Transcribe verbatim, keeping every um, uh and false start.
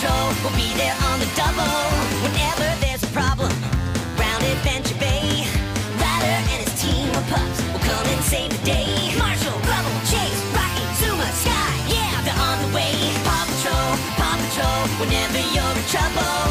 Patrol will be there on the double whenever there's a problem round Adventure Bay. Ryder and his team of pups will come and save the day. Marshall, Rubble, Chase, Rocky, Zuma, Sky, yeah, they're on the way. Paw Patrol, Paw Patrol, whenever you're in trouble.